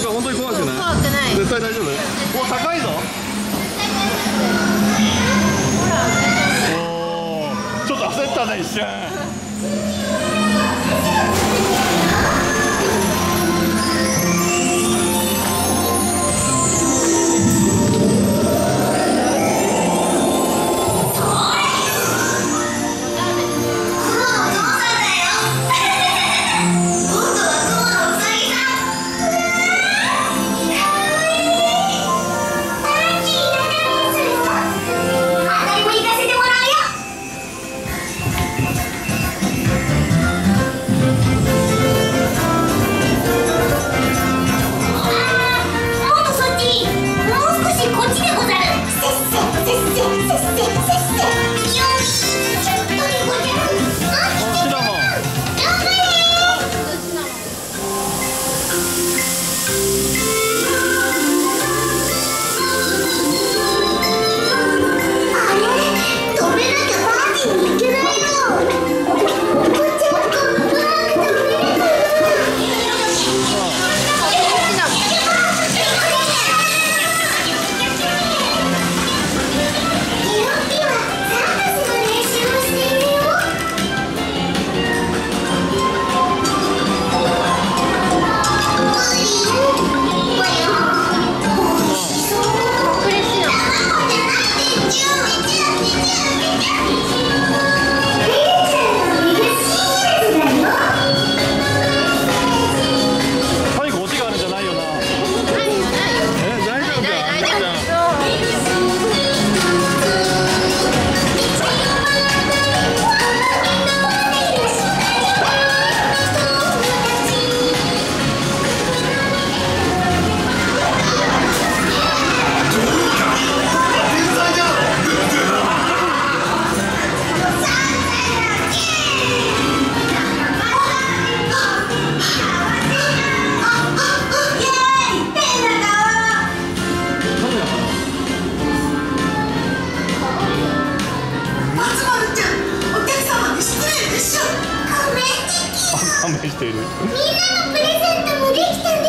か本当に怖くない？ 怖くない。 絶対大丈夫。お、高いぞ。おお、ちょっと焦ったね一瞬。勘弁している。みんなのプレゼントもできたね。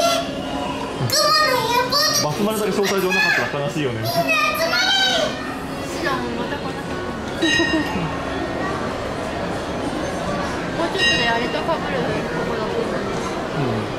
雲のエアポート。バスマルだけ招待状なかったら悲しいよね。みんな集まれ。シナもまた来なかった。もうちょっとであれと被るとこだったね。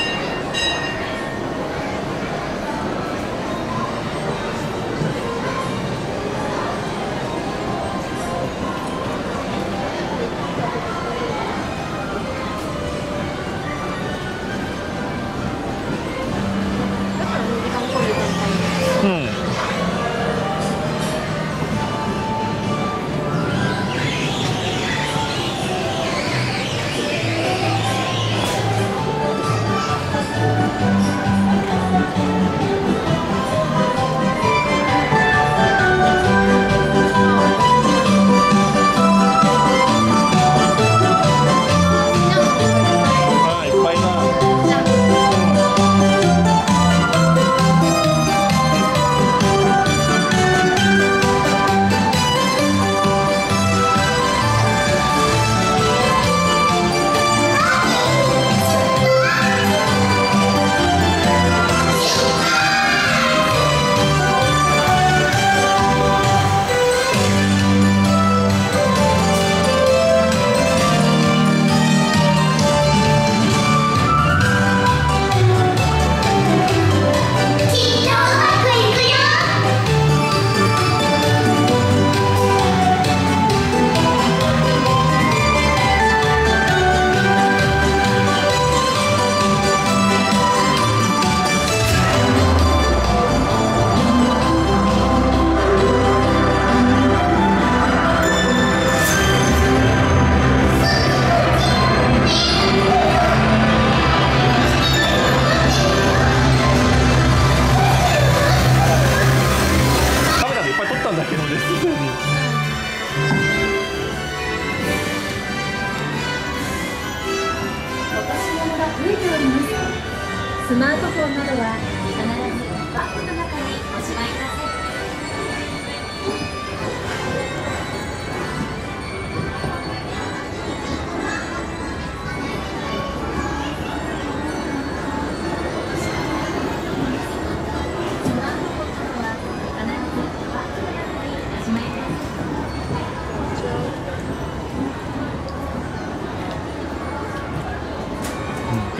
スマートフォンなどは必ずバッグの中におしまいください。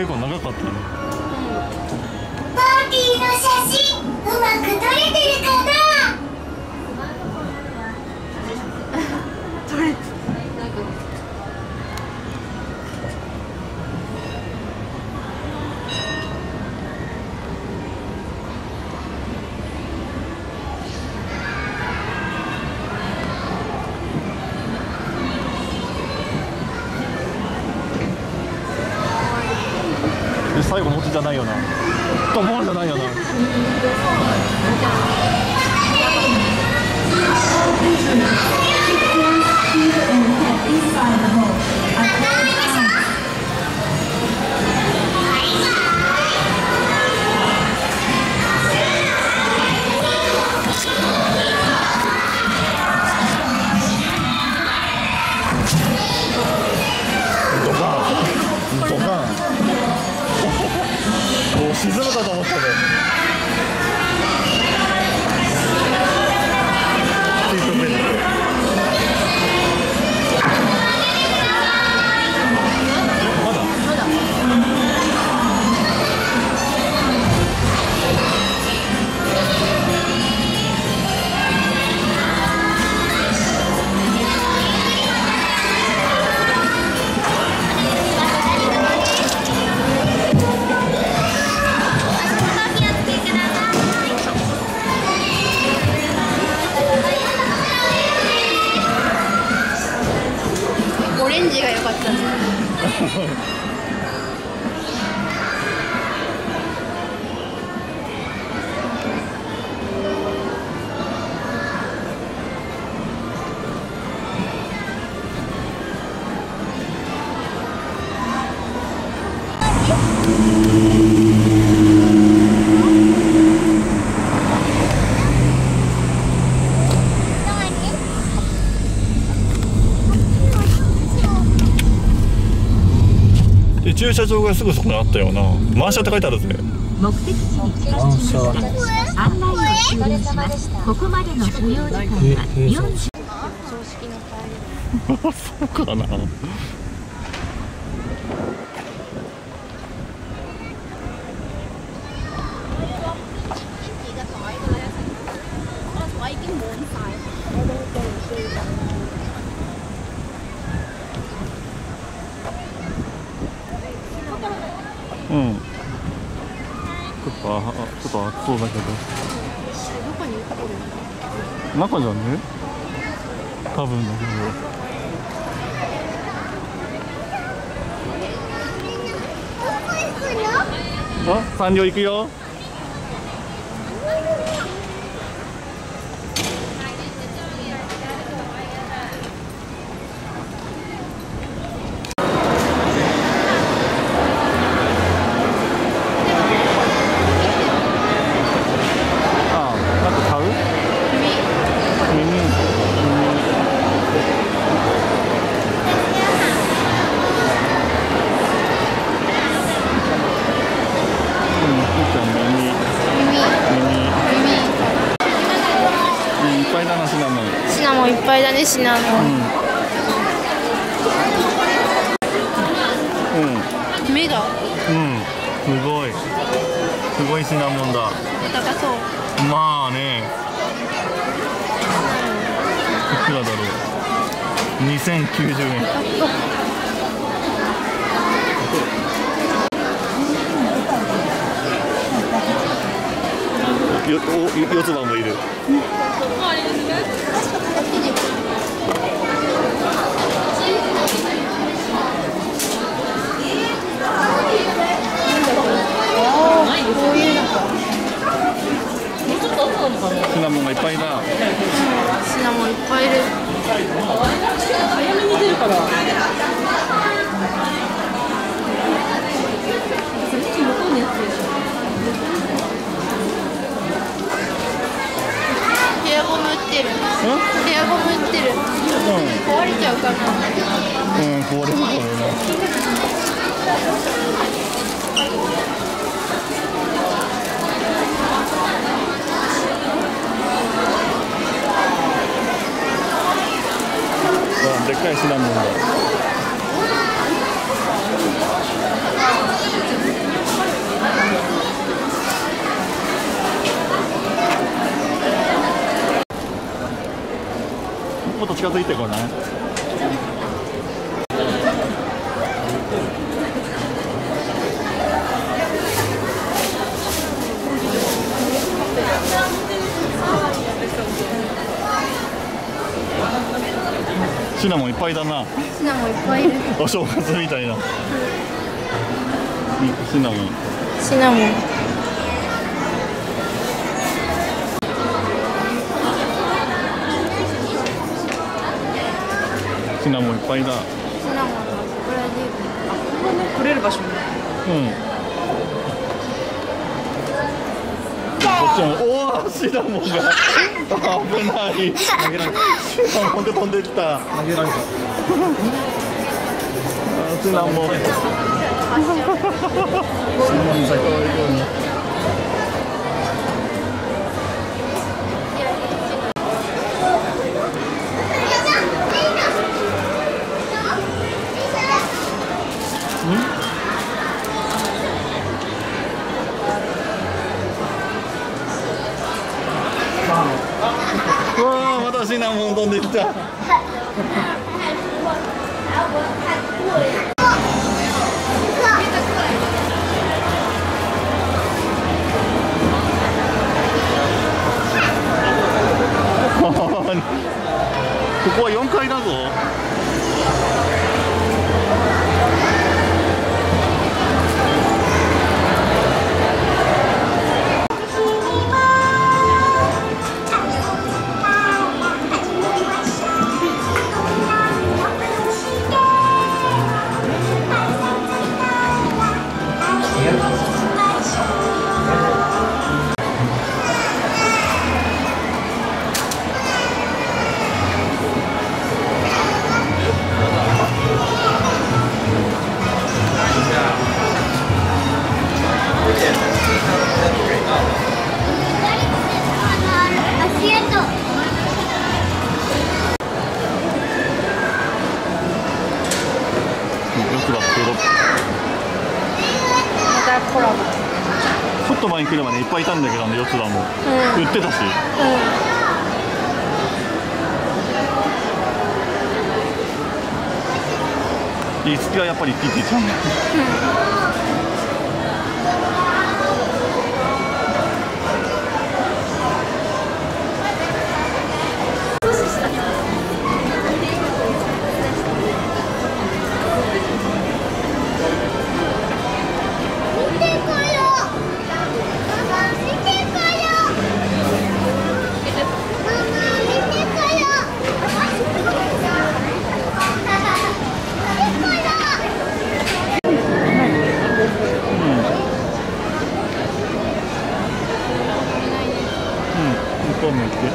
結構長かったね。 パーティーの写真うまく撮れてるかな。 撮れ最後のオチじゃないよな。と思うじゃないよな。沈むかと思ったね。シートベルト。まだ。 オレンジが良かったね。 駐車場がすぐそこにあったよな。満車って書いてあるぜ。 目的地に到着しました。案内を終了します。ここまでの所要時間は40。 そうかな。うん。ちょっと暑そうだけど。中じゃね？多分だけど。あ、サンリオ行くよ。 シナモンいっぱいだね、シナモン。目が。 すごいシナモンだ。 高そう。 まあね。いくらだろう。2090円。四つ葉もいる。シナモンがいっぱいだ。 シナモンいっぱいいる。 早めに出るから。 ヘアゴム売ってる。ヘアゴム売ってる。壊れちゃうかな。 壊れるかもな。でっかいシナモンだ。 もっと近づいてこない？シナモンいっぱいだな。 シナモンいっぱいいる。 お正月みたいな。シナモン。 シナモン。 シナモンいっぱいだ。 シナモンのブラジル。 あ、ここね、取れる場所ね。 うん。こっちも、おお、シナモンが危ない。シナモンが飛んできた。投げられた。シナモン。うわあ、またシナモン飛んできた。ここは4階だぞ。 コラボ。 ちょっと前に来ればね、いっぱいいたんだけど、四つ葉も、売ってたし。いいつきはやっぱりキティちゃん。向こう向いて。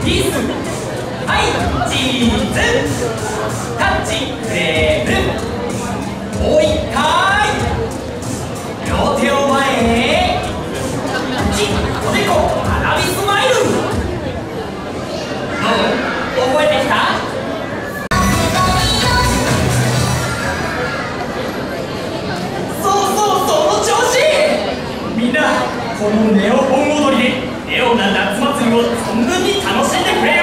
キス、はいチーズ、タッチフレーム、もう一回両手を前へ、おでこ花火スマイル。どう覚えてきた？みんな、このネオ本踊りでネオな夏祭りを存分に楽しんでくれよ。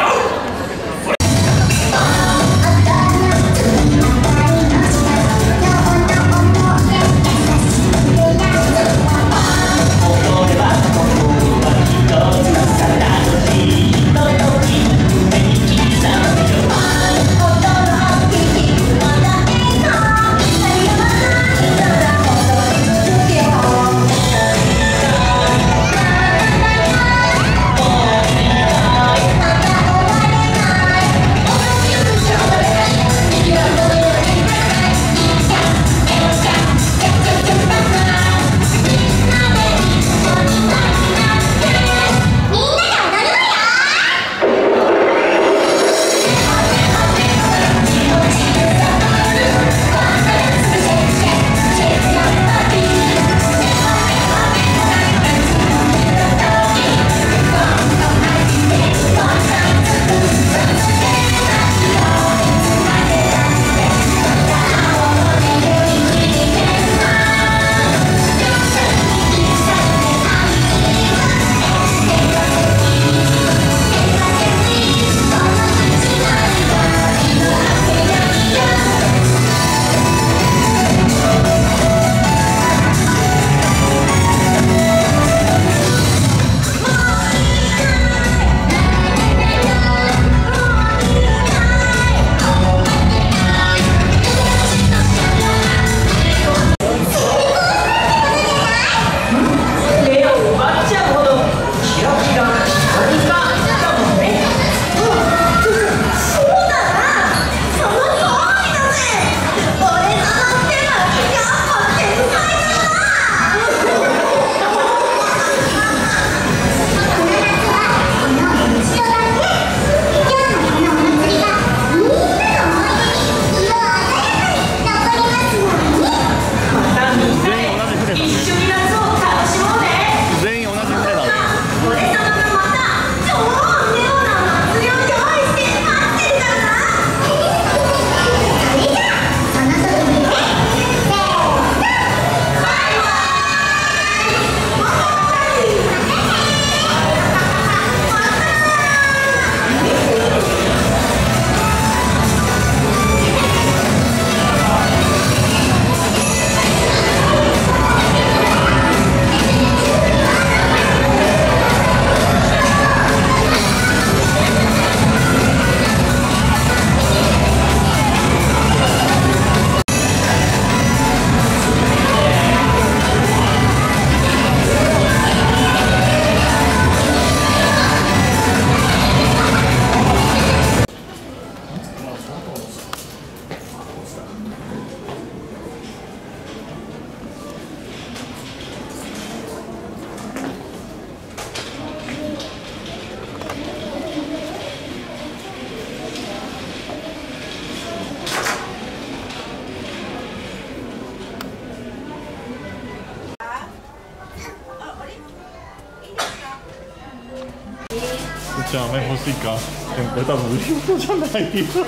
じゃあ飴欲しいか。でもこれ多分売り物じゃないよ。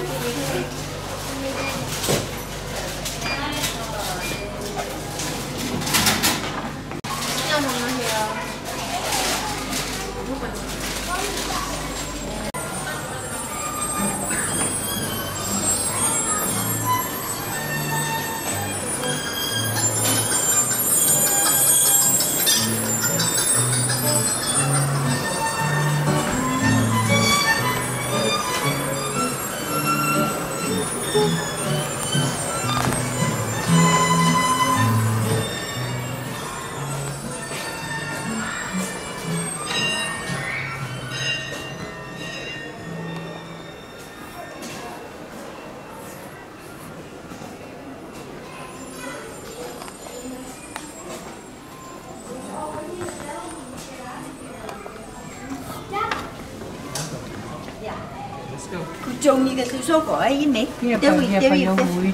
Kuchongi ka tu soko ai ne. Dewi.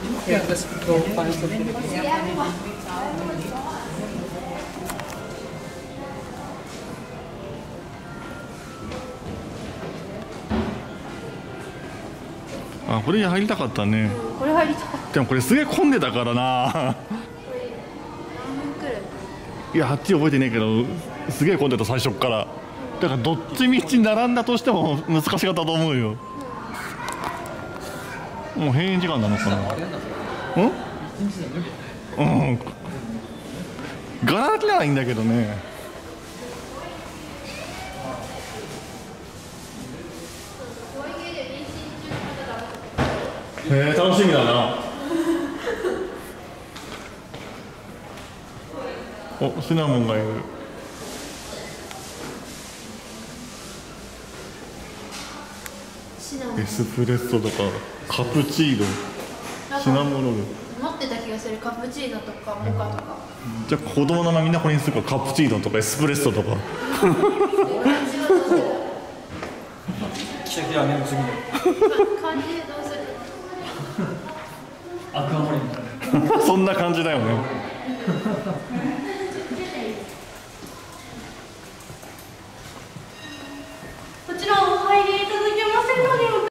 あ、これ入りたかったね。 これ入りたかった。 でもこれすげえ混んでたからな。 何分くらい？ いや、あっち覚えてねえけど、すげえ混んでた最初から。だからどっち道に並んだとしても難しかったと思うよ。もう閉園時間なのかな。うん。ガラ空きならいいんだけどね。楽しみだな。お、シナモンがいる。エスプレッソとかカプチーノ、シナモロール。 持ってた気がする。カプチーノとかモカとか。 じゃあ子供の名前みんなこれにするか。カプチーノとかエスプレッソとか。 キラキラ眠すぎる。 感じでどうする？ アクアマリンみたいな。 そんな感じだよね。 こちらお入りいただけませんので。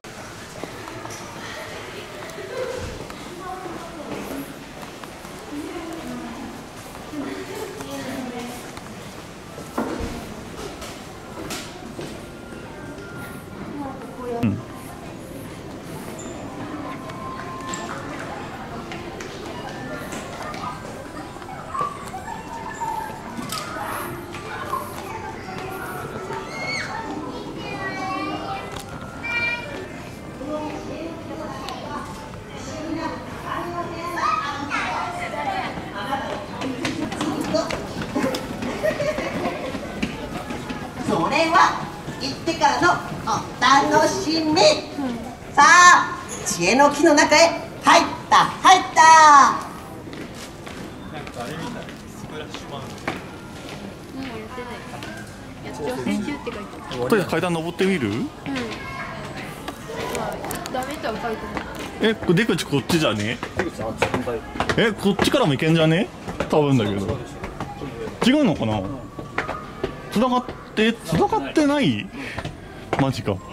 それは行ってからのお楽しみ。さあ、知恵の木の中へ入った。 挑戦中って書いてある。 とりあえず階段登ってみる？ ダメとは書いてない。 出口こっちじゃね？こっちからも行けんじゃね？多分だけど。違うのかな？繋がってない？マジか。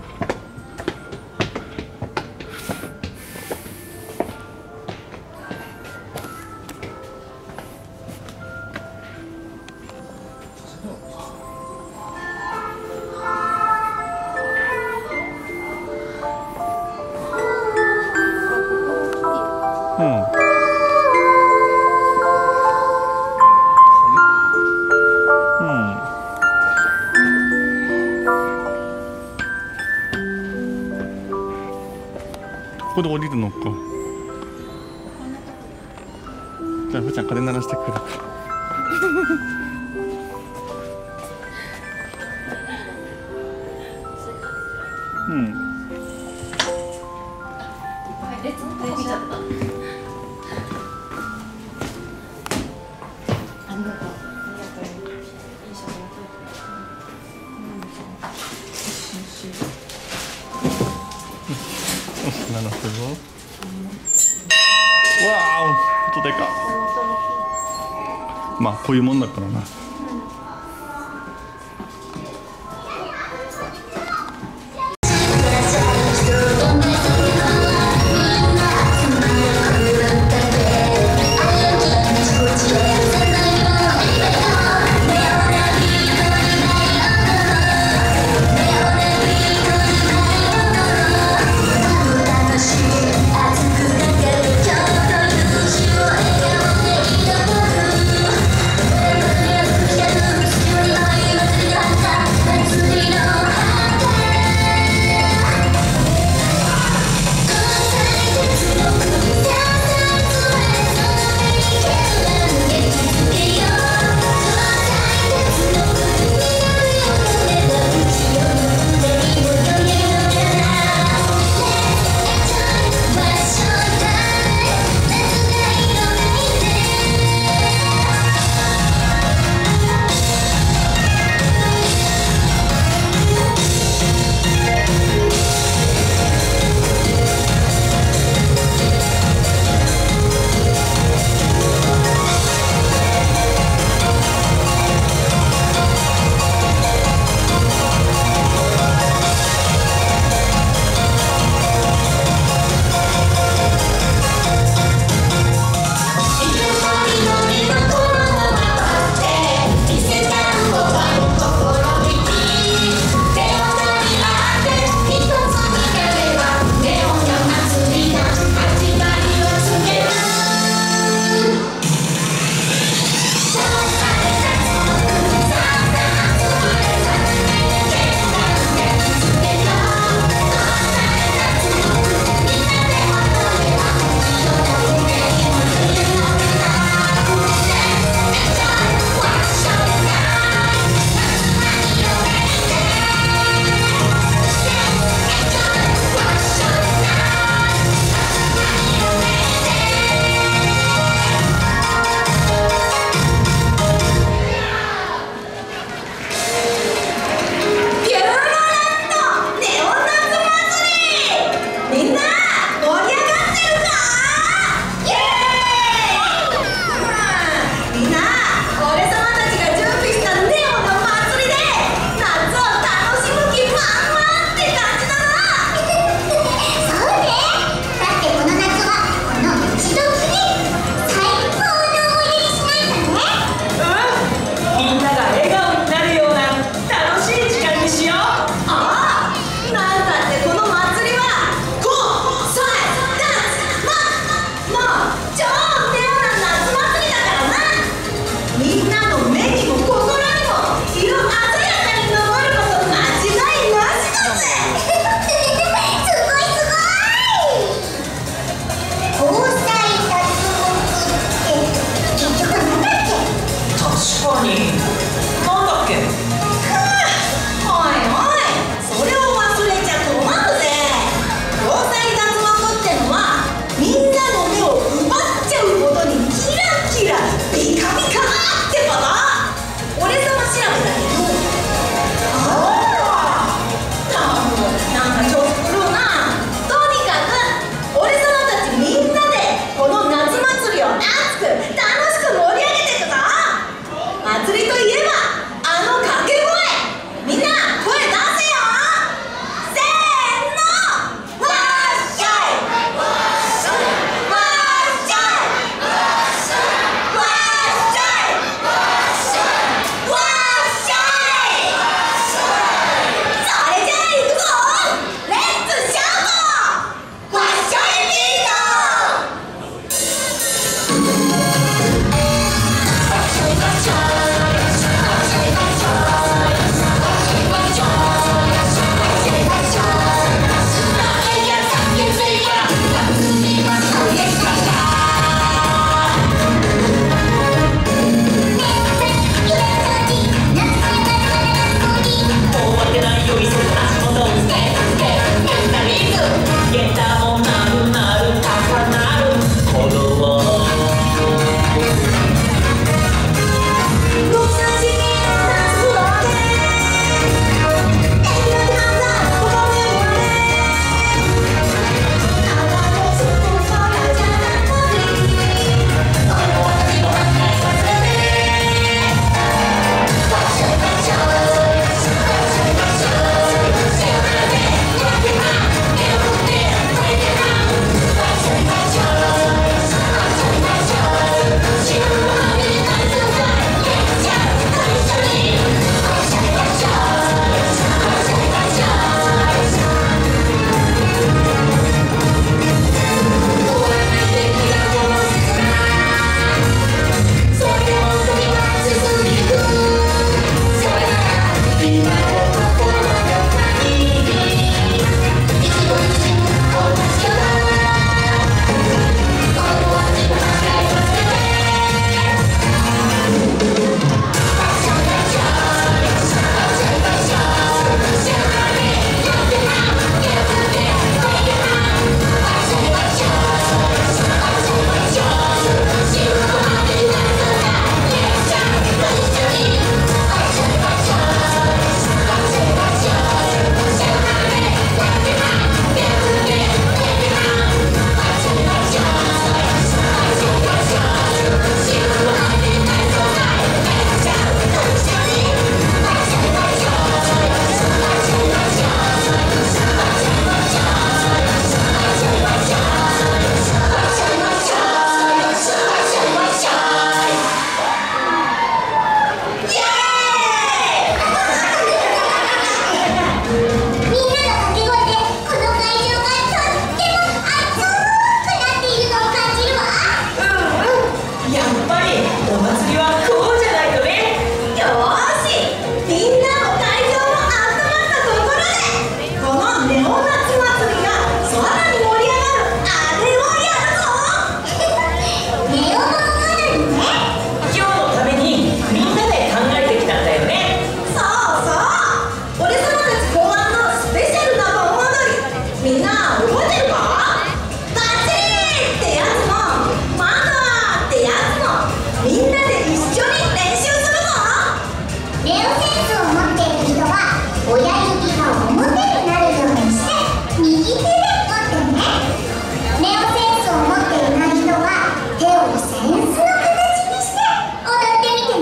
ここで降りるのか。じゃあふーちゃん鐘鳴らしてくるか。 列ちゃった。 なるほど。わあ、ちょっとでか。まあこういうもんだからな。 「 覚えてるか？バチーってやつもマナーってやつもみんなで一緒に練習するの。 ネオセンスを持っている人は親指が表になるようにして右手で持ってね。ネオセンスを持っていない人は手をセンスの形にして踊ってみてね。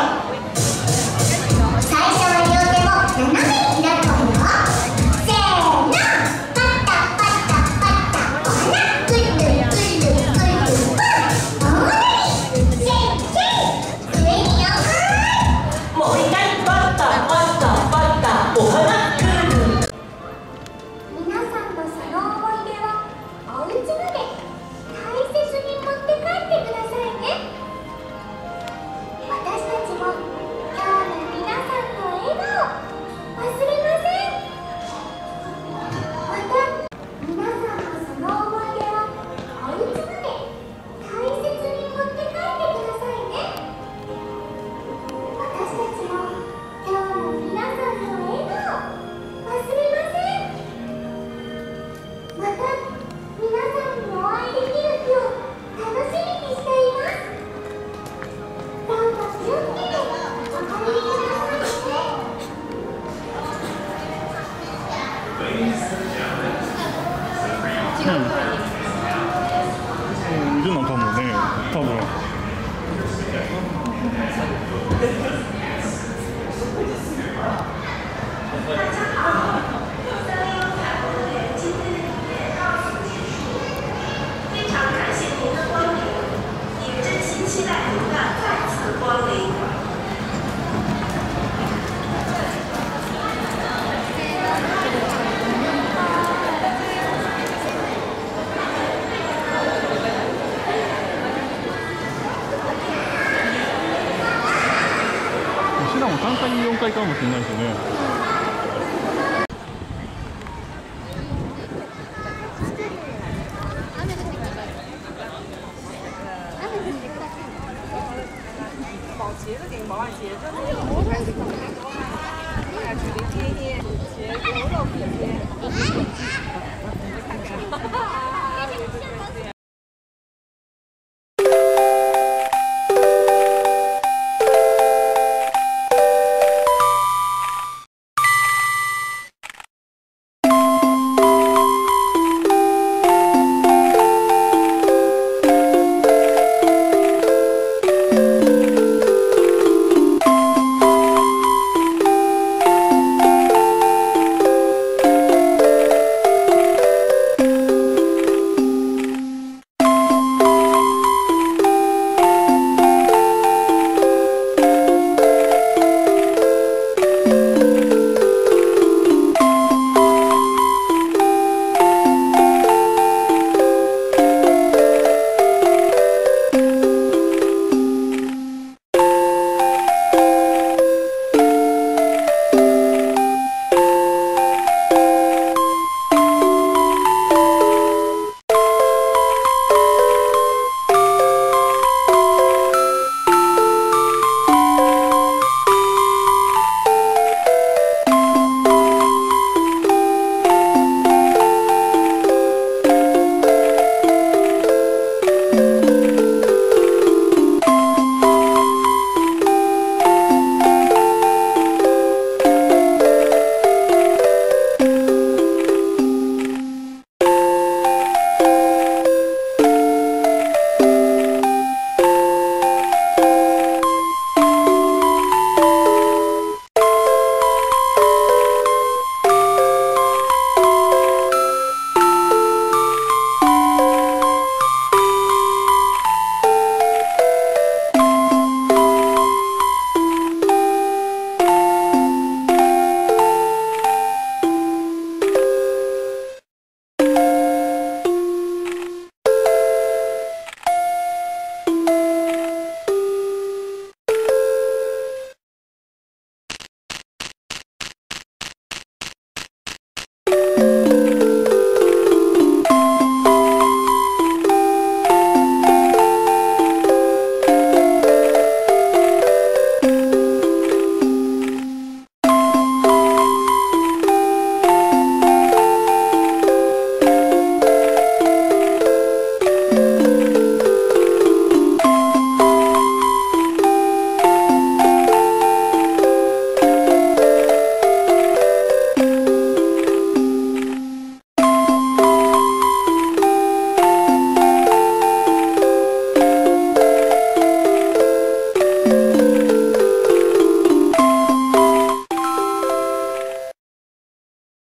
最初は両手を斜めに開くわよ。せーの、パッタパッタパッタお花くるくるくるくるくるパンお踊りシェイシェイ上に4回。 もう一回バッタバッタバッタお花くるくる。 皆さんのその思い出はお家まで大切に持って帰ってくださいね。私たちも今日の皆さんの笑顔忘れません。また皆さんのその思い出はお家まで大切に持って帰ってくださいね。私たちも今日の皆さんの笑顔忘れません。また皆さんにお会いできる日を楽しみにしています。どうぞ気をつけてお帰りくださいね。 いるのかもね、多分。も3回4回かもしれないですよね。 保洁的保安节真的有。